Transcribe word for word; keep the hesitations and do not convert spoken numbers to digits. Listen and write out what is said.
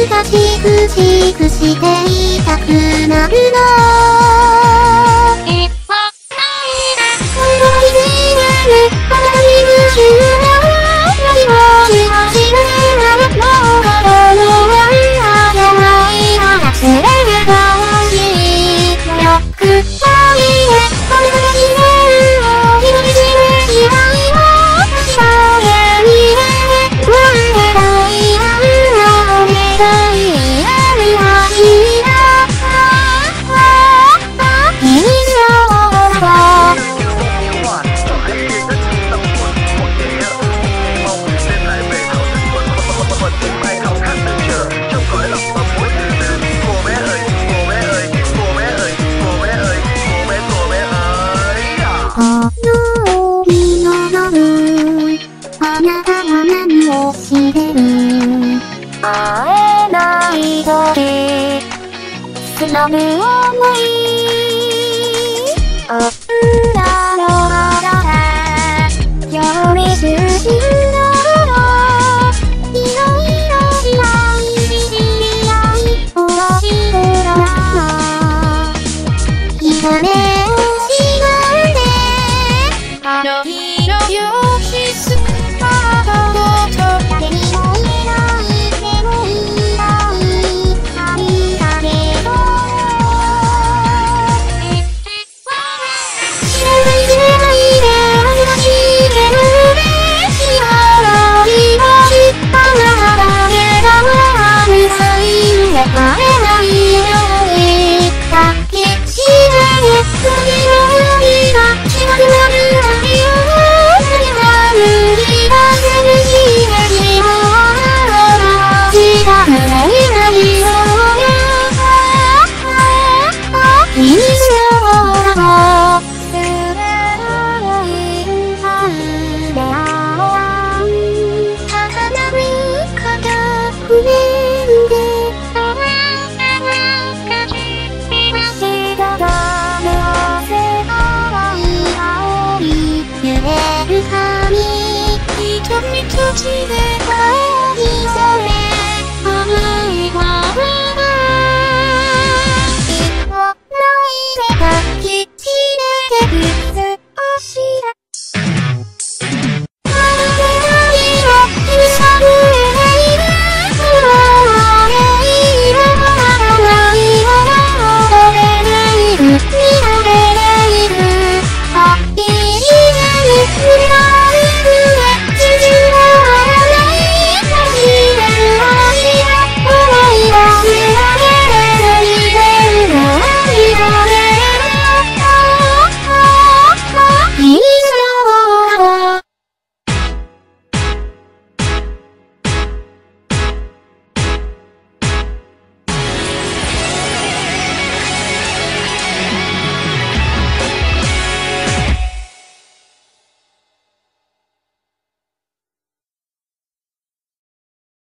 がチクチクしていたくなるの。いっぱいで思い出るあなたに夢中な何もしはしないなもう心のワイヤーじゃないなら連れてほしいよくないでこれだけにねをひどいじめ嫌いを確かに見れてワンデライアンのお願いやるはしな君のだあなたは何をしてる会えない時すらむ思い女の肌で興味津々のいろいろ知らん知り合い面白いなひらめをしないであの日のよしす会えないように抱きしめて次の海が近くなる愛を何が無理だせぬしめしもあ違うないないよ君のだもすべらないはずであお花見方不明で揺れる髪瞳閉じで